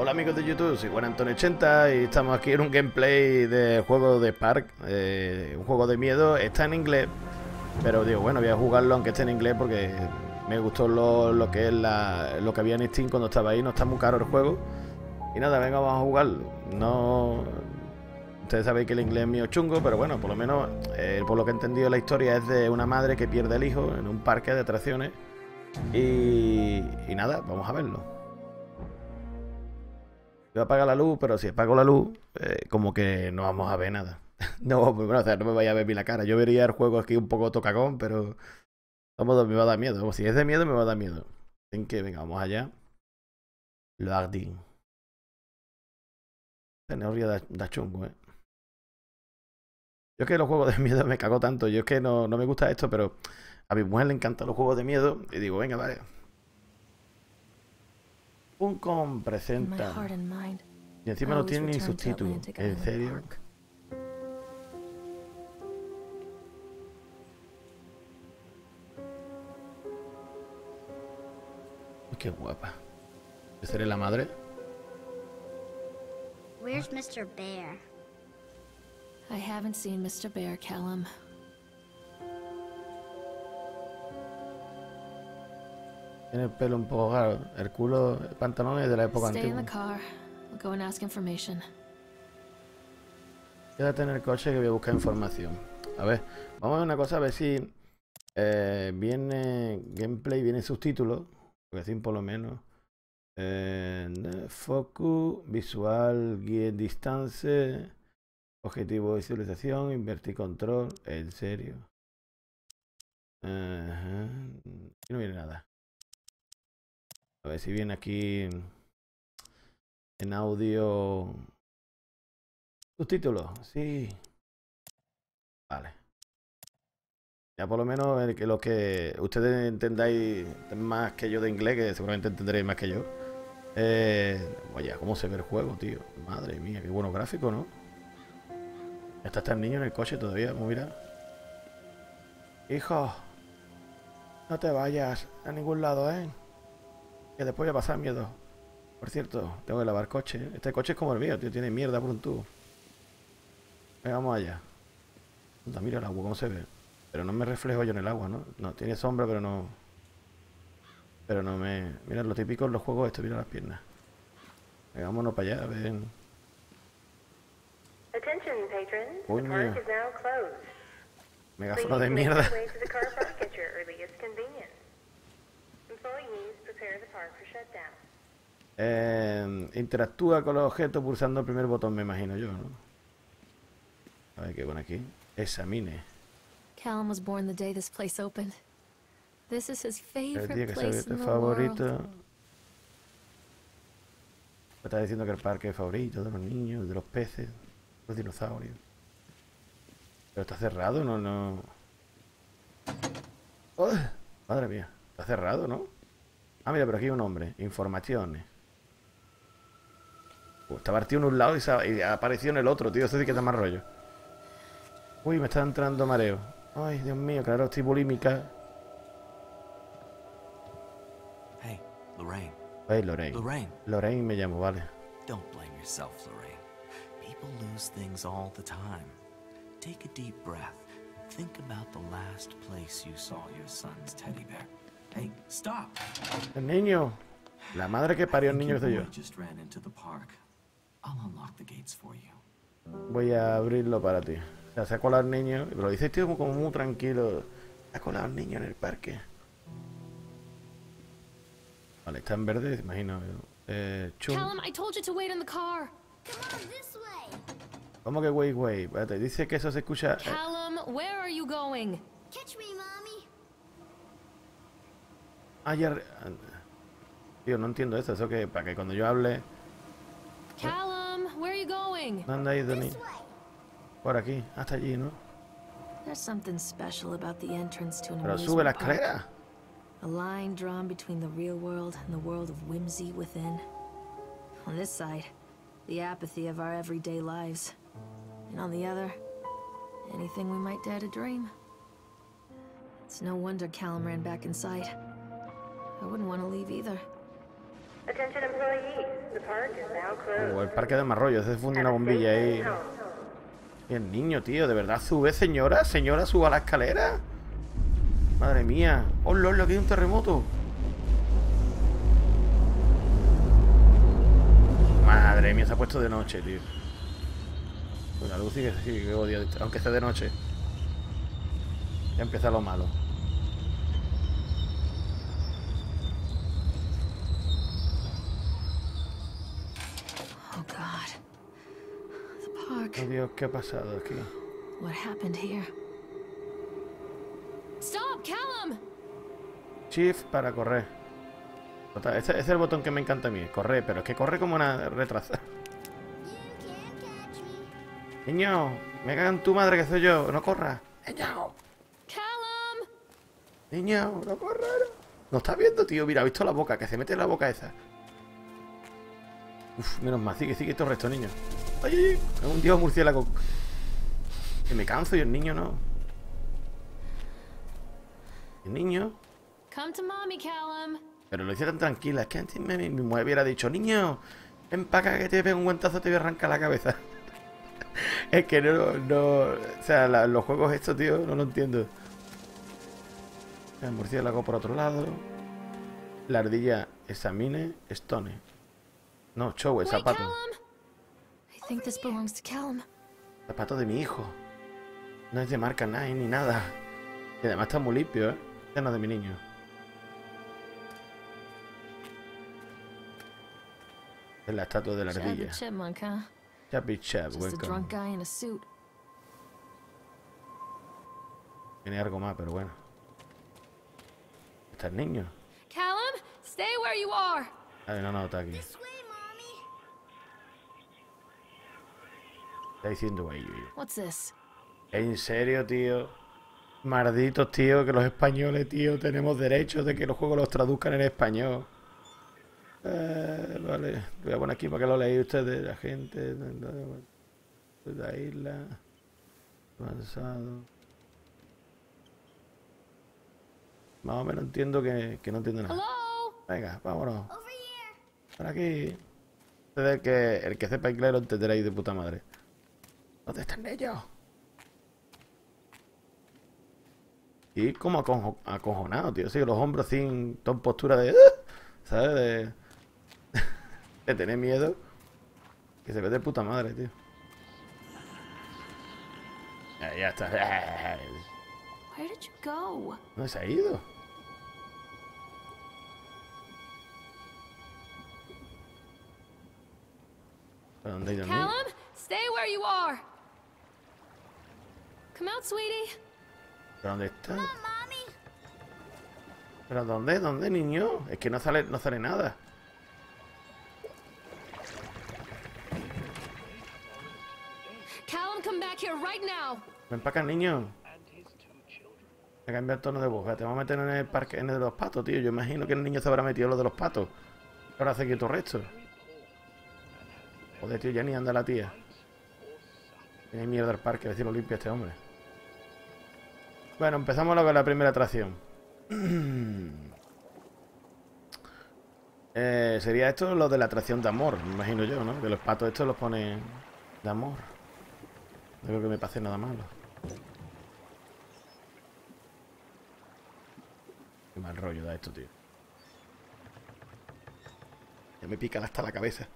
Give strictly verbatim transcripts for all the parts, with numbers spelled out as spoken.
Hola amigos de YouTube, soy Juan Antonio ochenta y estamos aquí en un gameplay del juego de Spark, eh, un juego de miedo. Está en inglés, pero digo, bueno, voy a jugarlo aunque esté en inglés porque me gustó lo, lo que es la, lo que había en Steam cuando estaba ahí. No está muy caro el juego. Y nada, venga, vamos a jugarlo. No, ustedes sabéis que el inglés es mío chungo, pero bueno, por lo menos, eh, por lo que he entendido, la historia es de una madre que pierde el hijo en un parque de atracciones. Y, y nada, vamos a verlo. Voy a apagar la luz, pero si apago la luz, eh, como que no vamos a ver nada. No, pues bueno, o sea, no me vaya a ver bien la cara. Yo vería el juego aquí un poco tocagón, pero vamos, me va a dar miedo. Si es de miedo, me va a dar miedo. En que, venga, vamos allá. Loading. Tenería da, da chungo, eh. Yo es que los juegos de miedo me cago tanto. Yo es que no, no me gusta esto, pero a mi mujer le encantan los juegos de miedo. Y digo, venga, vale. Funcom presenta. Y encima no tiene ni subtítulo. ¿En serio? Uy, qué guapa. ¿Yo seré la madre? Where's mister Bear? I haven't seen mister Bear, Callum. Tiene el pelo un poco raro. El culo, el pantalón es de la época Stay in antigua. the car. We'll go and ask information. Quédate en el coche que voy a buscar información. A ver, vamos a ver una cosa, a ver si eh, viene gameplay, viene subtítulos. Porque así por lo menos. Eh, focus, visual, guía distance, objetivo de visualización, invertir control. En serio. Ajá. Aquí no viene nada. A ver si viene aquí en audio. Subtítulos, sí. Vale. Ya por lo menos el que lo que ustedes entendáis más que yo de inglés, que seguramente entenderéis más que yo. Eh, oye, ¿cómo se ve el juego, tío? Madre mía, qué buenos gráficos, ¿no? Ya está, está el niño en el coche todavía, ¿cómo mira? Hijo, no te vayas a ningún lado, ¿eh? Que después voy a pasar miedo. Por cierto, tengo que lavar coche. Este coche es como el mío, tío, tiene mierda por un tubo. Venga, vamos allá. Anda, mira el agua, cómo se ve. Pero no me reflejo yo en el agua, ¿no? No, tiene sombra, pero no... Pero no me... Mira, lo típico en los juegos esto, mira las piernas. Venga, vámonos para allá, ven. Coño. Megáfono de mierda. eh, interactúa con los objetos pulsando el primer botón, me imagino yo, ¿no? A ver qué pone aquí. Examine. Callum was born the day this place opened. This is his El día favorite que se place in the favorito. world. Me está diciendo que el parque favorito de los niños, de los peces, los dinosaurios. Pero está cerrado, no, no. ¡Oh! Madre mía, está cerrado, ¿no? Ah, mira, pero aquí hay un hombre. Informaciones. Uh, está partido en un lado y, se ha, y ha aparecido en el otro, tío. Eso sí que está más rollo. Uy, me está entrando mareo. Ay, Dios mío, claro, estoy bulímica. Hey, Lorraine. Ay, Lorraine. Lorraine. Lorraine me llamo, vale. Don't blame yourself, Lorraine. People lose things all the time. Take a deep breath. Think about the last place you saw your son's teddy bear. Hey, stop. El niño. La madre que parió el niño que soy yo. Just ran into the park. I'll unlock the gates for you. Voy a abrirlo para ti. O sea, se ha colado el niño. Pero lo dice tío como muy tranquilo. Se ha colado el niño en el parque. Vale, está en verde, imagino. Eh, chum. Callum, I told you to wait in the car. Come on, this way. ¿Cómo que wait, wait? Espérate, dice que eso se escucha. Eh. Callum, where are you going? Catch me, mommy. Ah, ya. Tío, no entiendo eso. Eso que para que cuando yo hable. Callum, where are you going? ¿Dónde ha ido ni? This way. Por aquí, hasta allí, ¿no? There's something special about the entrance to an Pero sube la amusement park. escalera. A line drawn between the real world and the world of whimsy within. On this side, the apathy of our everyday lives. And on the other, anything we might dare to dream. It's no wonder Callum ran back inside. I wouldn't want to leave either. Attention employees, the park is now closed. O el parque de Marrollo, se funde una bombilla ahí. Y el niño, tío, ¿de verdad sube, señora? ¿Señora, suba la escalera? Madre mía. ¡Hola, hola, que hay un terremoto! Madre mía, se ha puesto de noche, tío. Pues la luz sí que sí, que odio, aunque sea de noche. Ya empieza lo malo. Oh God. The park. Oh Dios, ¿qué ha pasado aquí? What happened here? Stop, Callum! Shift para correr. Total, Ese, ese es el botón que me encanta a mí, correr, pero es que corre como una retrasada. You can't catch me. Niño, me cagan tu madre que soy yo, no corras. Niño, Callum! niño, no corras. No estás viendo, tío, mira, ha visto la boca, que se mete en la boca esa. Uf, menos mal, sigue, sigue todo el resto, niño. Ay, ay, ay, es un dios murciélago. Que me canso y el niño no. El niño. Come to mommy, Callum. Pero lo hice tan tranquila, es que antes me- mi, mi mujer hubiera dicho, niño, ven para acá que te pego un guantazo, te voy a arrancar la cabeza. Es que no, no, o sea, la- los juegos estos, tío, no lo entiendo. El murciélago por otro lado. La ardilla examine, stone. No, show, el Wait, zapato. Callum! I think this belongs to Callum. Zapato de mi hijo. No es de marca Nike ni nada. Y además está muy limpio, ¿eh? Este no es de mi niño. Es la estatua de la Chad the ardilla. chipmunk, huh? Chappy Chap, Just a welcome. drunk guy in a suit. Tiene algo más, pero bueno. Está el niño. Callum, stay where you are. Ay, no, no, está aquí. This way, mommy. Está diciendo baby. What's this? ¿En serio, tío? Malditos, tío, que los españoles, tío, tenemos derechos de que los juegos los traduzcan en español. Eh, vale, lo voy a poner aquí para que lo leáis ustedes, la gente de la isla. Avanzado. Más o menos entiendo que, que no entiendo nada. Hello? Venga, vámonos. Over here. Por aquí. Ustedes el que, el que sepa inglés lo entenderéis de puta madre. ¿Dónde están ellos? Y como aconjo- acojonado, tío. Sí, los hombros sin toda postura de... ¿Sabes? De, de tener miedo. Que se ve de puta madre, tío. Ya, ya está. Where did you go? ¿Dónde se ha ido? ¿Para dónde ha ido el niño? Callum, stay where you are. Come out, sweetie. ¿Pero dónde está? Come on, mommy. ¿Pero dónde? ¿Dónde, niño? Es que no sale, no sale nada. Callum, come back here right now. Ven para acá, niño. Voy a cambiar el tono de voz. Te vamos a meter en el parque, en el de los patos, tío. Yo imagino que el niño se habrá metido en lo de los patos. Ahora hace quieto el resto. Joder, tío, ya ni anda la tía. Tiene mierda el parque, a ver si lo limpia este hombre. Bueno, empezamos con la primera atracción. eh, sería esto lo de la atracción de amor, me imagino yo, ¿no? Que los patos estos los ponen de amor. No creo que me pase nada malo. Qué mal rollo da esto, tío. Ya me pican hasta la cabeza.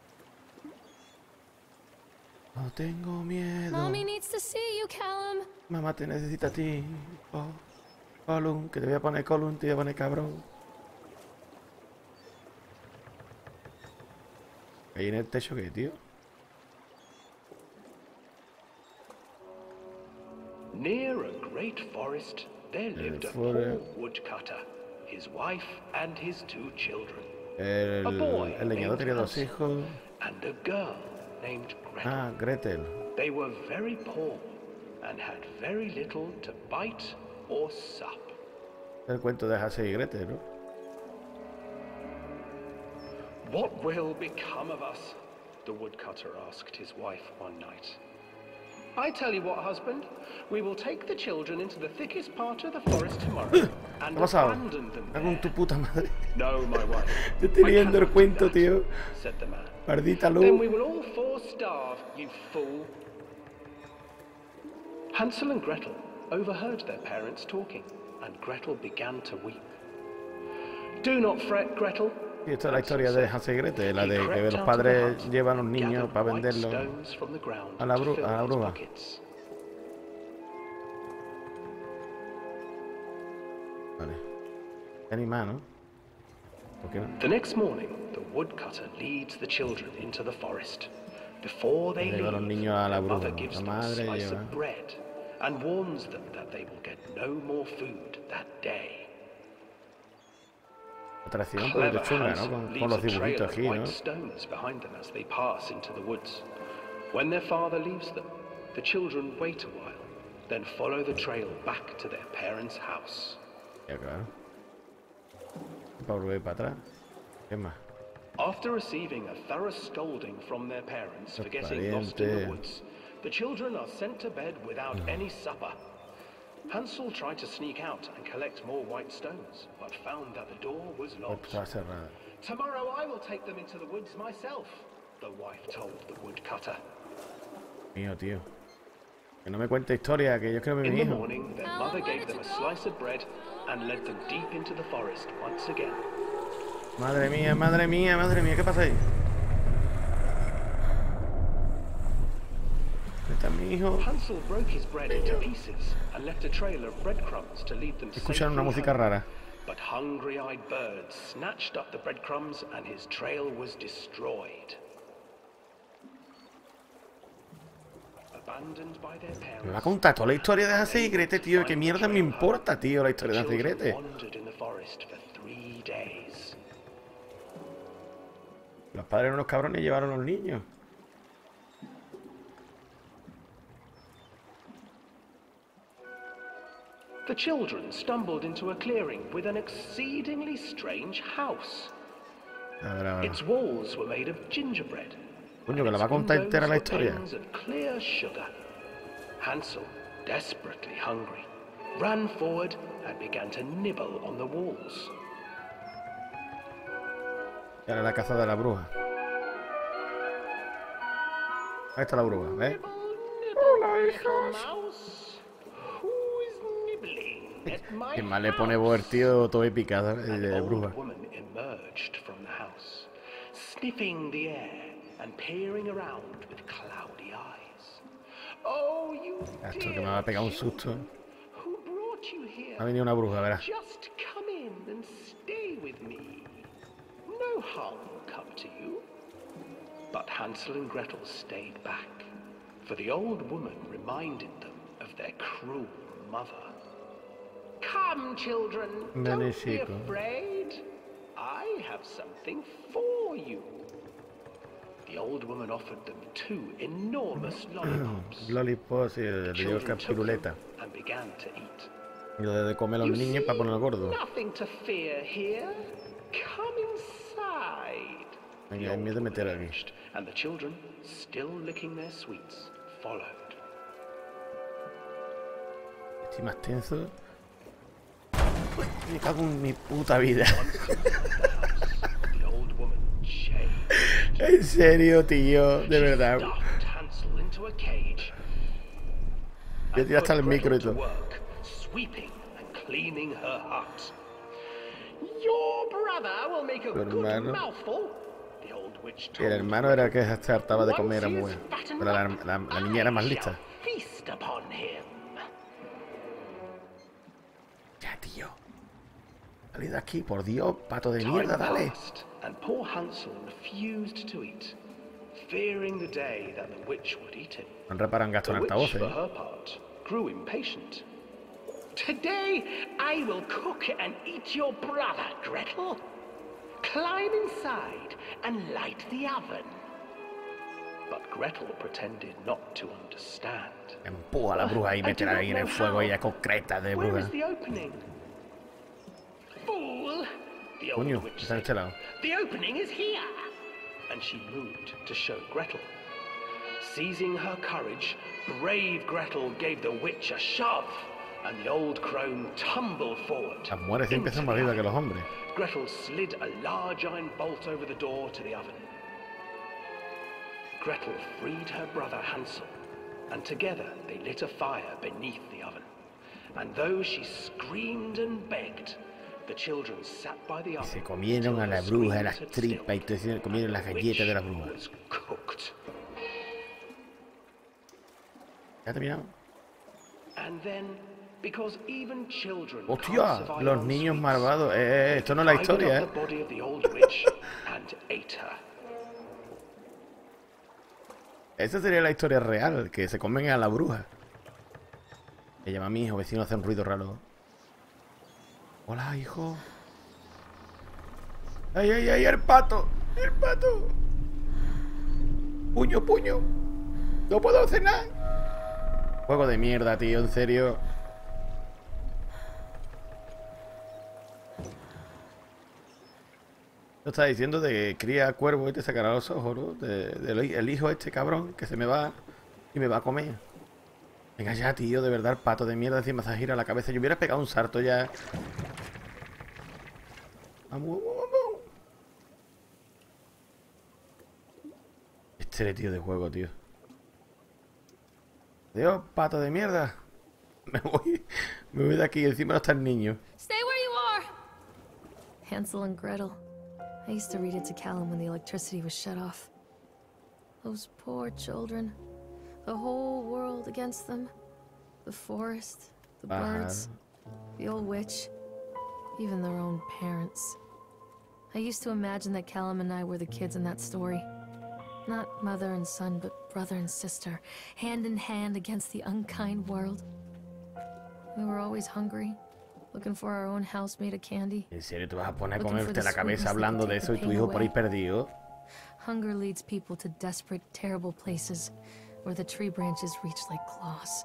No tengo miedo. Mommy needs to see you, Callum. Mamá te necesita a ti. Oh, Colum, que te voy a poner Colum, te voy a poner cabrón. ¿Ahí en el techo qué, tío? Near a great forest, there lived a poor forest. woodcutter, his wife and his two children, El, A boy el leñador tenía dos named hijos. and a girl named Gretel. Ah, Gretel. They were very poor and had very little to bite or sup. El cuento de Hansel y Gretel, ¿no? What will become of us? The woodcutter asked his wife one night. I tell you what, husband. We will take the children into the thickest part of the forest tomorrow and ¿Qué ha pasado? abandon them Me cago en tu there. puta madre. No, my wife. Te estoy I leyendo el cannot do cuento, that, tío. said the man. Pardita Then we luz. will all four starve, you fool. Hansel and Gretel overheard their parents talking, and Gretel began to weep. Do not fret, Gretel. Y esta es la historia de Hansel y Gretel, la de que los padres llevan a los niños para venderlos a la, bru a la bruja. Vale. Qué animal, ¿no? ¿Por qué no? The next morning, the woodcutter leads the children into the forest. Before they Lleva a los leave, niños a la their mother bruja. gives La them a madre slice lleva. of bread and warns them that they will get no more food that day. Atracción un poquito Clever chunga, ¿no? Hansel Con, con leaves los a trail dibujitos of aquí, ¿no? white stones behind them as they pass into the woods. When their father leaves them, the children wait a while, then follow the trail back to their parents' house. Ya, claro. Para volver para atrás. ¿Qué más? After receiving a thorough scolding from their parents for getting lost in Pariente. the woods, the children are sent to bed without any supper. Hansel tried to sneak out and collect more white stones, but found that the door was Oh, locked. estaba cerrada. Tomorrow I will take them into the woods myself, the wife told the woodcutter. Mío, tío. Que no me cuente historia, que yo quiero ver In mi the hijo. morning, their Oh, mother where gave did them a you go? slice of bread and led them deep into the forest once again. Madre mía, madre mía, madre mía, ¿qué pasa ahí? ¿Dónde está mi hijo? Hansel broke his bread into pieces and left a trail of breadcrumbs to lead them Escucharon una safely música home. rara. But hungry-eyed birds snatched up the breadcrumbs and his trail was destroyed. Abandoned by their parents, Me va a contar toda la historia de Hansel y Gretel, tío. ¿Qué mierda me importa, tío, la the historia de Hansel y children Gretel? wandered in the forest for three days. Los padres eran unos cabrones y llevaron a los niños. The children stumbled into a clearing with an exceedingly strange house. A ver, a ver. Its walls were made of gingerbread. Coño, que la and va a its contar windows entera la were historia. panes of clear sugar. Hansel, desperately hungry, ran forward and began to nibble on the walls. Era la caza de la bruja. Ahí está la bruja, ¿ves? Hola, hijos. Who is nibbling at my Qué mal le pone voz el tío todo épica An de old bruja. woman emerged from the house, sniffing the air and peering around with cloudy eyes. Oh, you Esto que me dear va a pegar un children, susto. who brought you here? Ha venido una bruja, verás. Just come in and stay with me. No harm will come to you. But Hansel and Gretel stayed back, for the old woman reminded them of their cruel mother. Come, children, don't be Magnífico. afraid. I have something for you. The old woman offered them two enormous lollipops. Lollipops y le dio Children took piruleta. them and began to eat. Y lo de comer a los You niños para see, ponerlo gordo. Nothing to fear here. Come inside. Venga, The hay miedo de old meter woman aquí. urged, and the children, still licking their sweets, followed. Estoy más tenso. Uy, me cago en mi puta vida. The old woman changed. En serio, tío, de verdad. Stuffed Hansel into a cage. Ya and tira hasta put el micro y Gretel to todo. work, sweeping and cleaning her hut. Your brother will make a Tu good hermano. mouthful. The old witch Y el told hermano era el que se hartaba de comer a Once he mujer. is fattened Pero la, up, la- la niña era más I lista. shall feast upon him. Ya, tío. Salid de aquí, por Dios, pato de Time mierda, dale. passed, and poor Hansel refused to eat, fearing the day that the witch would eat him. No reparan gasto The en witch, altavoces. for ¿eh? her part, grew impatient. Today I will cook and eat your brother, Gretel. Climb inside and light the oven. But Gretel pretended not to understand. Empuja a la bruja y I do métela not ahí en el know fuego how. y ella concreta de Where bruja. is the opening? Fool! The old Coño, witch está en said. este lado. The opening is here! And she moved to show Gretel. Seizing her courage, brave Gretel gave the witch a shove, and the old crone tumbled forward. Las mujeres siempre son más vivas que los hombres. Gretel slid a large iron bolt over the door to the oven. Gretel freed her brother Hansel, and together they lit a fire beneath the oven. And though she screamed and begged, the children sat by the oven. Se comieron a la bruja las tripas y se comieron las galletas de la bruja. Was cooked. ¿Ya terminado? And then, because even children ¡Hostia! can't survive Los on niños sweets, malvados. Eh, eh, esto no es la divided historia, up eh. the body of the old witch and ate her. Esa sería la historia real, que se comen a la bruja. Me llama a mi hijo, vecino hace un ruido raro. Hola, hijo. ¡Ay, ay, ay! ¡El pato! ¡El pato! ¡Puño, puño! ¡No puedo hacer nada! Juego de mierda, tío, en serio. Lo está diciendo de que cría cuervo y te sacará los ojos, ¿no? De, de, de, el hijo este cabrón que se me va y me va a comer. Venga ya, tío, de verdad, el pato de mierda encima se gira la cabeza. Yo hubiera pegado un salto ya. Vamos, vamos, vamos. Este tío de juego, tío. Dios, pato de mierda. Me voy, me voy de aquí. Encima no está el niño. Stay where you are! Hansel and Gretel. I used to read it to Callum when the electricity was shut off. Those poor children. The whole world against them. The forest, the birds, the old witch, even their own parents. I used to imagine that Callum and I were the kids in that story. Not mother and son, but brother and sister, hand in hand against the unkind world. We were always hungry, looking for our own house made of candy. ¿En serio te vas a poner a comerte la cabeza hablando de eso y tu hijo por ahí perdido? Hunger leads people to desperate, terrible places where the tree branches reach like claws.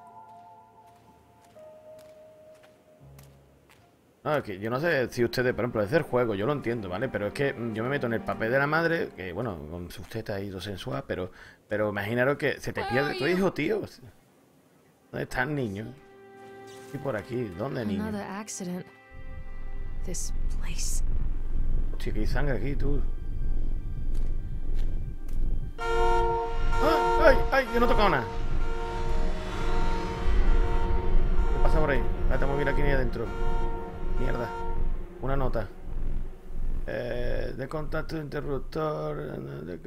No, es que yo no sé si ustedes, por ejemplo, desde el juego, yo lo entiendo, ¿vale? Pero es que yo me meto en el papel de la madre, que bueno, con sus tetas y todo sensual, pero, pero imaginaros que se te pierde tu hijo, tío. ¿Dónde está el niño? Y por aquí, ¿dónde niño? Another accident. This place. Hostia, que hay sangre aquí, tú. ¡Ay, ay, ay! Yo no he tocado nada. ¿Qué pasa por ahí? Espérate, vamos a mirar aquí ni adentro. Mierda. Una nota. Eh, de contacto interruptor.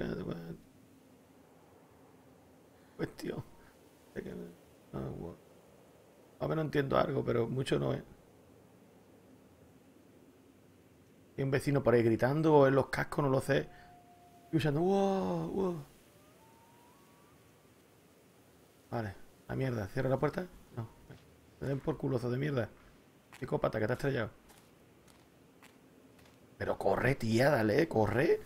Cuestión. A ver, no entiendo algo, pero mucho no es. Hay un vecino por ahí gritando o en los cascos, no lo sé. Y usando. ¡Wow! ¡Wow! Vale, la mierda. ¿Cierra la puerta? No. Me den por culozo de mierda. Psicópata, que te ha estrellado. Pero corre, tía, dale, corre.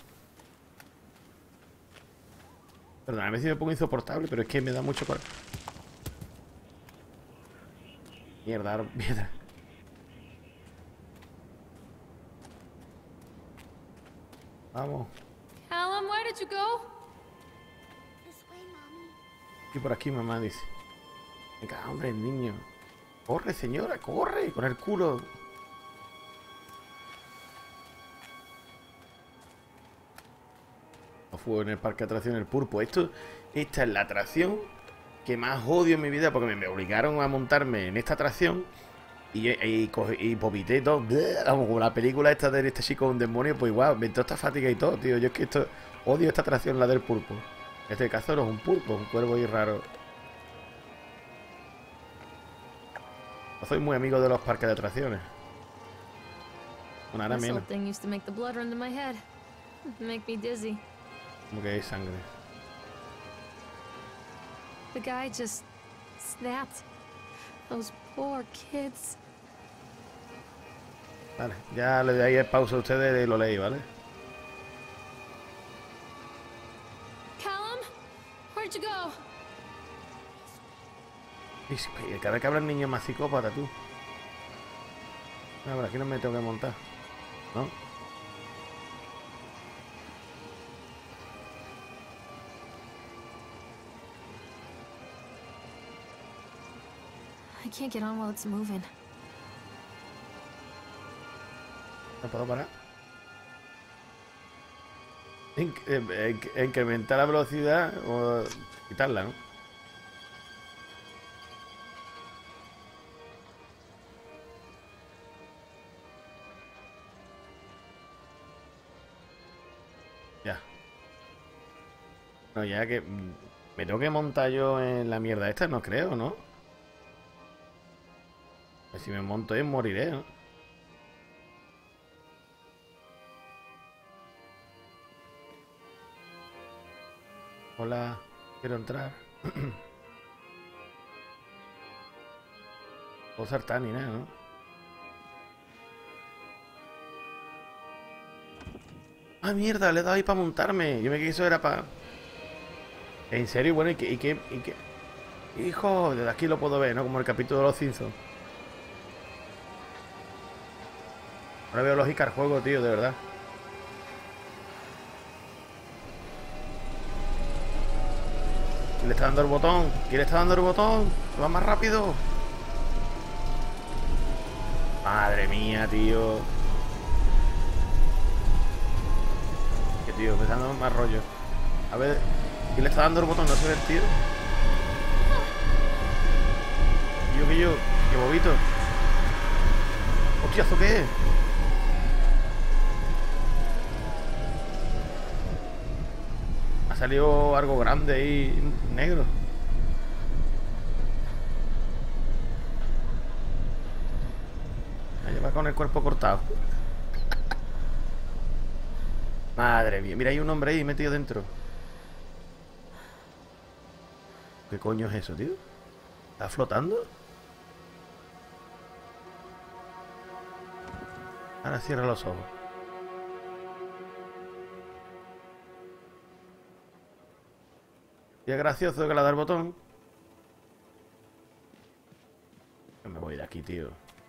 Perdóname si me pongo insoportable, pero es que me da mucho coraje. Mierda, mierda. Vamos. Callum, where did you go? This way, Mommy. Y por aquí, mamá dice. Venga, hombre, el niño. Corre, señora, corre, con el culo. No fue en el parque de atracciones el pulpo. Esto, esta es la atracción que más odio en mi vida porque me, me obligaron a montarme en esta atracción y, y, y, y vomité todo. Vamos, como la película esta de este chico un demonio, pues igual, me entró esta fatiga y todo, tío. Yo es que esto odio esta atracción, la del pulpo. En este caso no es un pulpo, un cuervo ahí raro. No soy muy amigo de los parques de atracciones. Bueno, ahora This menos. old thing used to make the blood run to my head. Make me dizzy. Como que hay sangre. The guy just snapped. Those poor kids. Vale, ya le doy ahí el pausa a ustedes y lo leí, ¿vale? Callum, where'd you go? Y sí, cada vez que habla el niño es más psicópata, tú. A ver, aquí no me tengo que montar, ¿no? I can't get on while it's moving. No puedo parar. Inc eh, eh, incrementar la velocidad o quitarla, ¿no? Ya. No, ya que me tengo que montar yo en la mierda esta, no creo, ¿no? Pues si me monto ahí moriré, ¿no? Hola, quiero entrar. Puedo saltar ni nada, ¿no? Ah, mierda, le he dado ahí para montarme. Yo me creí que eso era para... ¿En serio? Bueno, ¿y qué? ¿Y qué? ¿Y qué? Hijo, desde aquí lo puedo ver, ¿no? Como el capítulo de los Simpsons. Ahora veo lógica al juego, tío, de verdad. ¿Quién le está dando el botón? ¿Quién le está dando el botón? Va más rápido. Madre mía, tío. Que tío, me está dando más rollo. A ver, ¿quién le está dando el botón? No se ve el tío. Y yo que yo, que bobito. Hostia, ¿eso qué es? Ha salido algo grande ahí, negro. Me lleva con el cuerpo cortado. Madre mía, mira, hay un hombre ahí metido dentro. ¿Qué coño es eso, tío? ¿Está flotando? Ahora cierra los ojos. Y es gracioso que le da el botón. Me voy de aquí, tío.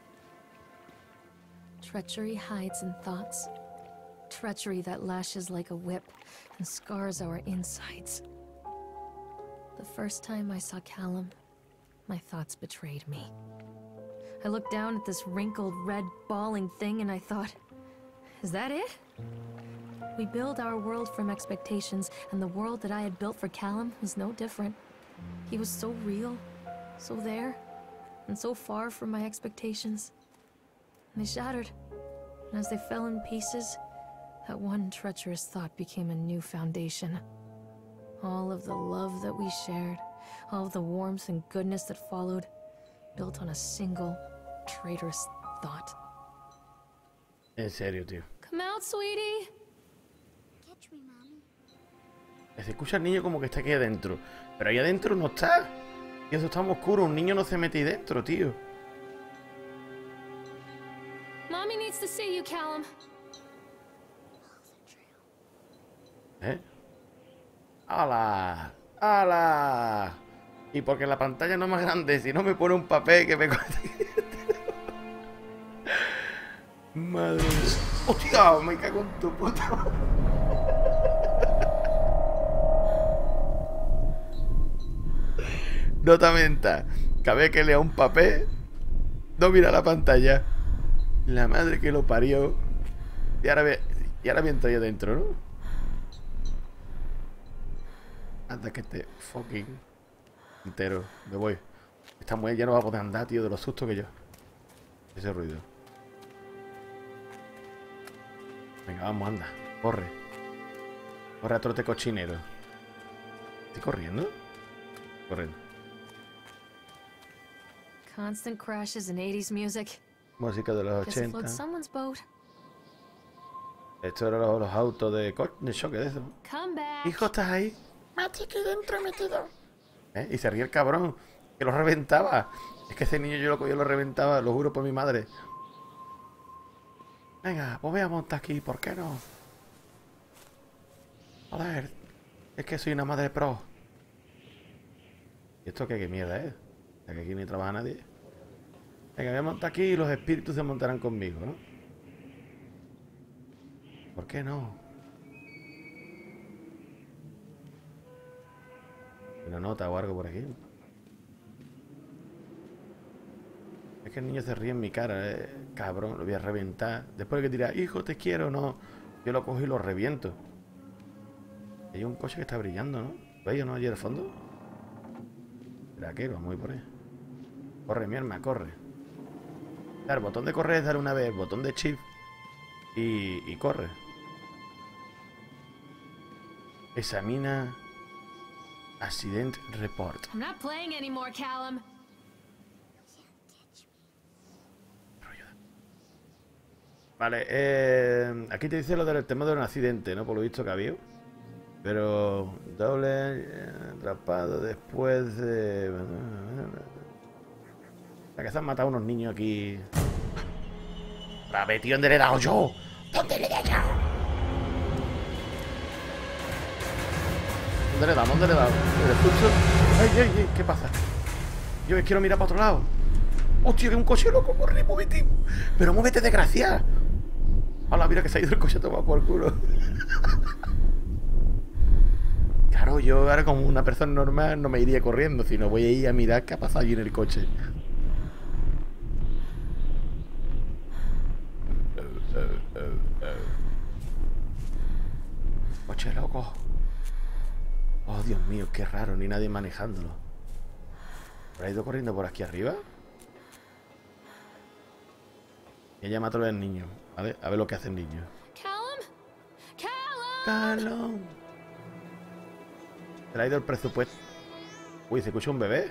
Treachery hides in thoughts. Treachery that lashes like a whip and scars our insides. The first time I saw Callum, my thoughts betrayed me. I looked down at this wrinkled, red, bawling thing and I thought, is that it? We build our world from expectations, and the world that I had built for Callum was no different. He was so real, so there, and so far from my expectations. And they shattered, and as they fell in pieces, that one treacherous thought became a new foundation. All of the love that we shared, all of the warmth and goodness that followed, built on a single, traitorous thought. En serio, tío. Come out, sweetie! Catch me, mommy. Se escucha al niño como que está aquí adentro. Pero ahí adentro no está. Y eso está muy oscuro. Un niño no se mete ahí dentro, tío. Mommy needs to see you, Callum. ¿Eh? ¡Hala! ¡Hala! Y porque la pantalla no es más grande, si no me pone un papel que me... Madre mía. ¡Hostia! Me cago en tu puta madre. Nota mental. Cada vez que lea un papel, no mira la pantalla. La madre que lo parió. Y ahora, ve, y ahora me entro yo dentro, ¿no? Anda que este fucking entero. Me voy. Esta mujer ya no va a poder andar, tío, de lo susto que yo. Ese ruido. Venga, vamos, anda. Corre. Corre a trote cochinero. ¿Estoy corriendo? Corriendo. Constant crashes and eighties music. Música de los Guess it ochenta. floats someone's boat. Esto eran los, los autos de, co de choque de eso. Come back. Hijo, ¿estás ahí? Mati, aquí dentro metido. ¿Eh? Y se ría el cabrón. Que lo reventaba. Es que ese niño yo lo, yo lo reventaba, lo juro por mi madre. Venga, pues voy a montar aquí, ¿por qué no? Joder, es que soy una madre pro. ¿Y esto qué, qué mierda es? O sea, que aquí ni trabaja nadie. Venga, voy a montar aquí y los espíritus se montarán conmigo, ¿no? ¿Por qué no? Una nota o algo por aquí. que el niño se ríe en mi cara, eh. Cabrón, lo voy a reventar. Después de que dirá, hijo, te quiero, no. Yo lo cojo y lo reviento. Hay un coche que está brillando, ¿no? ¿Veis o no allí al fondo? Traquero, vamos a ir por ahí. Corre, mi arma, corre. Claro, el botón de correr es dar una vez, el botón de shift y, y corre. Examina Accident Report. I'm not playing anymore, Callum. Vale, eh, aquí te dice lo del tema de un accidente, ¿no? Por lo visto que ha habido. Pero doble eh, atrapado después de... La que se han matado unos niños aquí. ¡La metí! ¿Dónde le he dado yo? ¿Dónde le he dado yo? ¿Dónde le he dado? ¿Dónde le he dado? ¿El expulso? ¡Ay, ay, ay! ¿Qué pasa? Yo quiero mirar para otro lado. ¡Hostia, que un coche loco! ¡Corre, muévete! ¡Pero muévete, desgracia! ¡Hala, mira que se ha ido el coche a tomar por culo! Claro, yo ahora como una persona normal no me iría corriendo, sino voy a ir a mirar qué ha pasado allí en el coche. Uh, uh, uh, uh. Coche loco. Oh, Dios mío, qué raro, ni nadie manejándolo. ¿Habrá ido corriendo por aquí arriba? Y ella mata al niño. A ver, a ver lo que hace el niño. Callum? Callum! Callum. Se le ha ido el presupuesto. Uy, ¿se escucha un bebé?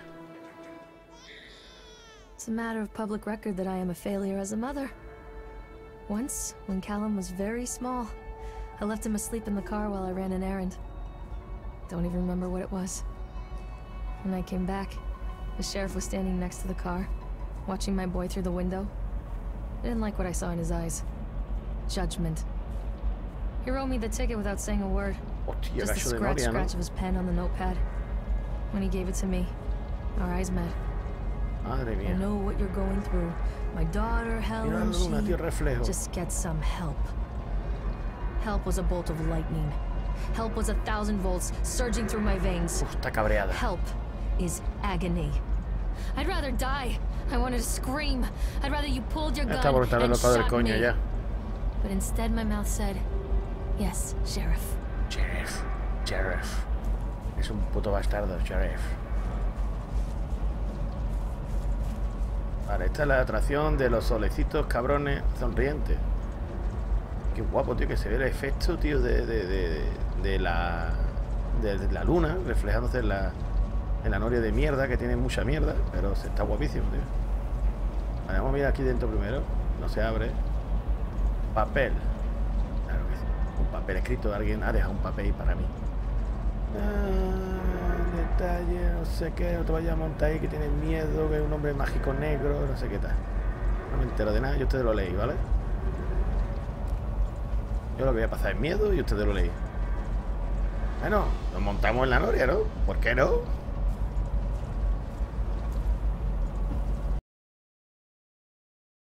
It's a matter of public record that I am a failure as a mother. Once, when Callum was very small, I left him asleep in the car while I ran an errand. Don't even remember what it was. When I came back, the sheriff was standing next to the car, watching my boy through the window. I didn't like what I saw in his eyes. Judgment. He wrote me the ticket without saying a word. Hostia, Just the gacho de scratch Noria, ¿no? scratch of his pen on the notepad. When he gave it to me, our eyes met. Madre I mía. know what you're going through. My daughter, Mira la Helen, luna, tío, she... reflejo. Just get some help. Help was a bolt of lightning. Help was a thousand volts surging through my veins. Uf, está cabreada. Help is agony. I'd rather die. I wanted to scream. I'd rather you pulled your Ya gun está por estar and loco del shot coño me. ya. But instead my mouth said, yes, Sheriff. Sheriff. Sheriff. Es un puto bastardo, Sheriff. Vale, esta es la atracción de los solecitos cabrones sonrientes. Qué guapo, tío, que se ve el efecto, tío, de, de, de, de la de, de la luna reflejándose en la en la noria de mierda, que tiene mucha mierda, pero se está guapísimo, tío. Vale, vamos a mirar aquí dentro primero. No se abre. Papel. Claro que sí. Un papel escrito de alguien ha dejado un papel para mí. Ah, detalle, no sé qué, no te vayas a montar ahí que tienes miedo, que es un hombre mágico negro, no sé qué tal. No me entero de nada y ustedes lo leí, ¿vale? Yo lo que voy a pasar es miedo y ustedes lo leí. Bueno, nos montamos en la noria, ¿no? ¿Por qué no?